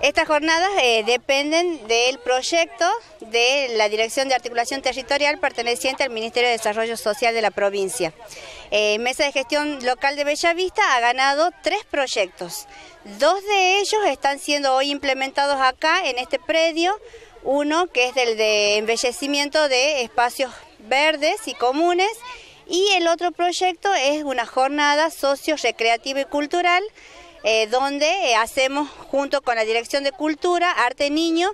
Estas jornadas dependen del proyecto de la Dirección de Articulación Territorial perteneciente al Ministerio de Desarrollo Social de la provincia. Mesa de Gestión Local de Bellavista ha ganado 3 proyectos. 2 de ellos están siendo hoy implementados acá en este predio. Uno que es del de embellecimiento de espacios verdes y comunes, y el otro proyecto es una jornada socio-recreativa y cultural, donde hacemos junto con la Dirección de Cultura, Arte Niño,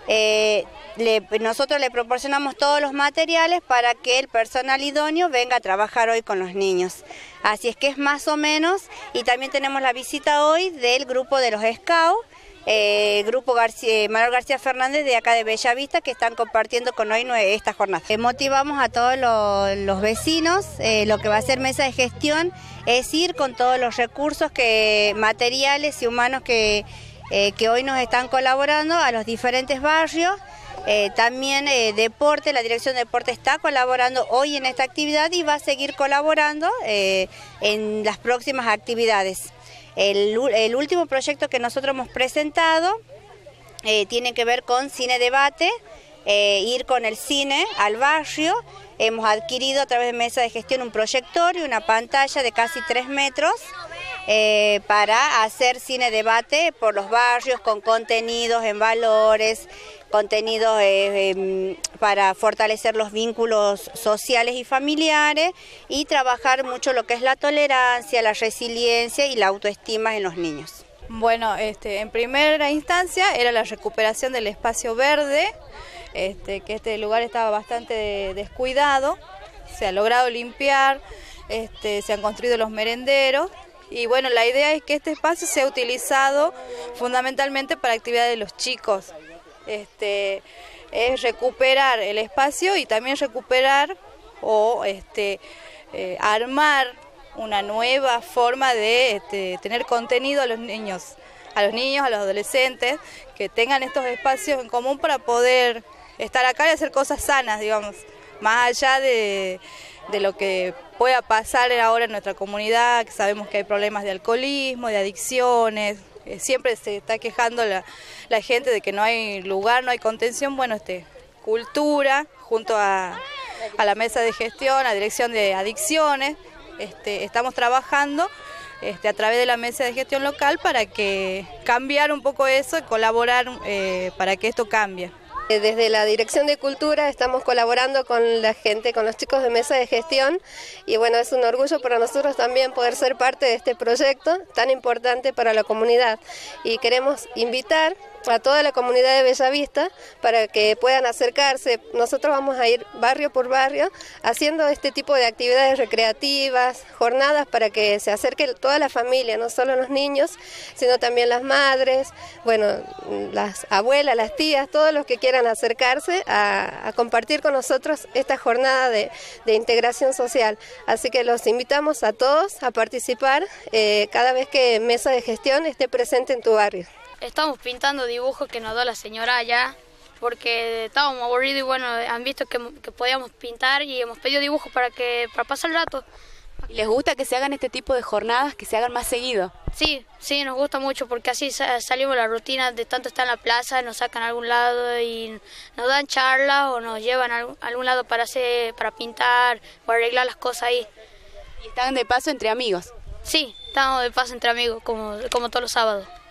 nosotros le proporcionamos todos los materiales para que el personal idóneo venga a trabajar hoy con los niños. Así es que es más o menos, y también tenemos la visita hoy del grupo de los Scouts, grupo Manuel García Fernández de acá de Bellavista, que están compartiendo con hoy esta jornada. Motivamos a todos los vecinos. Lo que va a hacer Mesa de Gestión es ir con todos los recursos materiales y humanos que hoy nos están colaborando a los diferentes barrios. También deporte, la Dirección de Deporte está colaborando hoy en esta actividad y va a seguir colaborando en las próximas actividades. El último proyecto que nosotros hemos presentado tiene que ver con cine debate, ir con el cine al barrio. Hemos adquirido a través de Mesa de Gestión un proyector y una pantalla de casi 3 metros para hacer cine debate por los barrios con contenidos en valores, contenidos para fortalecer los vínculos sociales y familiares y trabajar mucho lo que es la tolerancia, la resiliencia y la autoestima en los niños. Bueno, en primera instancia era la recuperación del espacio verde, que este lugar estaba bastante descuidado, se ha logrado limpiar, se han construido los merenderos. Y bueno, la idea es que este espacio sea utilizado fundamentalmente para actividades de los chicos. Es recuperar el espacio y también recuperar o armar una nueva forma de tener contenido a los niños, a los adolescentes, que tengan estos espacios en común para poder estar acá y hacer cosas sanas, digamos, más allá de lo que pueda pasar ahora en nuestra comunidad, que sabemos que hay problemas de alcoholismo, de adicciones. Siempre se está quejando la gente de que no hay lugar, no hay contención. Bueno, cultura, junto a la Mesa de Gestión, a la Dirección de Adicciones, estamos trabajando a través de la Mesa de Gestión Local para que cambiar un poco eso y colaborar para que esto cambie. Desde la Dirección de Cultura estamos colaborando con la gente, con los chicos de Mesa de Gestión, y bueno, es un orgullo para nosotros también poder ser parte de este proyecto tan importante para la comunidad, y queremos invitar a toda la comunidad de Bellavista para que puedan acercarse. Nosotros vamos a ir barrio por barrio haciendo este tipo de actividades recreativas, jornadas para que se acerque toda la familia, no solo los niños, sino también las madres, bueno, las abuelas, las tías, todos los que quieran acercarse a compartir con nosotros esta jornada de integración social. Así que los invitamos a todos a participar cada vez que Mesa de Gestión esté presente en tu barrio. Estamos pintando dibujos que nos dio la señora allá, porque estábamos aburridos y bueno, han visto que podíamos pintar y hemos pedido dibujos para pasar el rato. ¿Y les gusta que se hagan este tipo de jornadas, que se hagan más seguido? Sí, nos gusta mucho porque así salimos de la rutina de tanto estar en la plaza, nos sacan a algún lado y nos dan charlas o nos llevan a algún lado para pintar o arreglar las cosas ahí. ¿Y están de paso entre amigos? Sí, estamos de paso entre amigos como todos los sábados.